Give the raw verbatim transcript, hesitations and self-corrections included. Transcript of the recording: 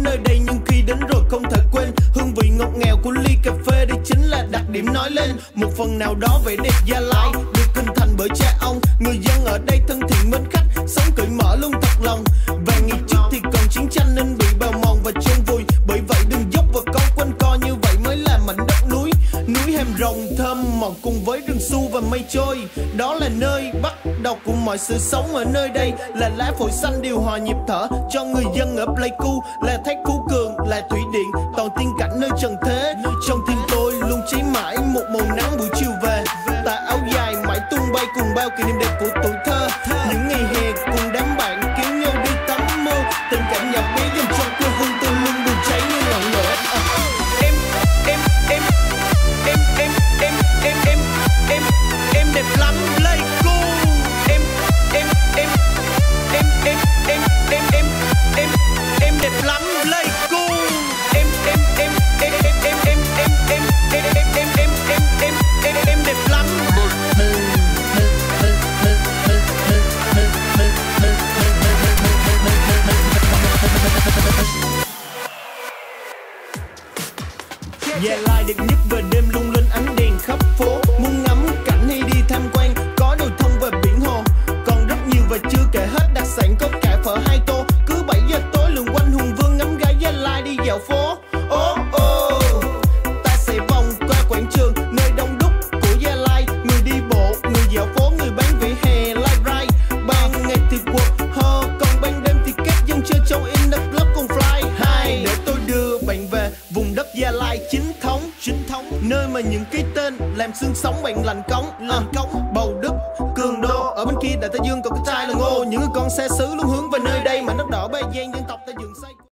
nơi đây nhưng khi đến rồi không thể quên. Hương vị ngọt ngào của ly cà phê, đây chính là đặc điểm nói lên một phần nào đó vẻ đẹp Gia Lai, được hình thành bởi cha ông. Người dân ở đây thân thiện mến khách, sống cởi mở luôn thật lòng. Vài ngày trước thì còn chiến tranh nên bị bào mòn và chôn vùi, bởi vậy đường dốc và có quanh co như vậy mới là mảnh đất núi. Núi hềm rồng thơm mọng cùng với rừng su và mây trôi, đó là nơi bắt đầu của mọi sự sống ở nơi đây. Là lá phổi xanh điều hòa nhịp thở cho người dân ở Pleiku, là thác Phú Cường, là thủy điện toàn tiên cảnh nơi trần thế. Trong tim tôi luôn cháy mãi một màu nắng buổi chiều về, tà áo dài mãi tung bay cùng bao kỷ niệm đẹp của tuổi thơ. Những ngày hè cùng đám bạn kéo nhau đi tắm mưa, tình cảm nhỏ bé dành cho quê hương tôi luôn bùng cháy như ngọn lửa. Em em em em em em em em em em đẹp lắm Pleiku. Em em em em em em em em em em đẹp lắm Pleiku. Em em em em em em em em em em em em em em em em đẹp lắm. Gia Lai đẹp nhất về đêm lung linh ánh đèn khắp phố. Muốn ngắm cảnh hay đi tham quan, có đồi thông và biển hồ. Còn rất nhiều và chưa kể hết đặc sản, có cả phở hai tô. Cứ bảy giờ tối lượn quanh Hùng Vương ngắm gái Gia Lai đi dạo phố. Oh oh, ta sẽ vòng qua quảng trường nơi đông đúc của Gia Lai. Người đi bộ, người dạo phố, người bán vỉa hè live ride. Ban ngày thì quật hơ, còn ban đêm thì các dân chơi trong in the club cùng fly high. Để tôi đưa bạn về vùng đất Gia Lai chính thống, chính thống nơi mà những cái tên làm xương sống bạn lành cống, làm cống Bầu Đức, Cường Đô. Ở bên kia Đại Tây Dương còn cái trai là Ngô. Những con xe xứ luôn hướng về nơi đây, mà đất đỏ Ba Giang dân tộc ta dựng xây.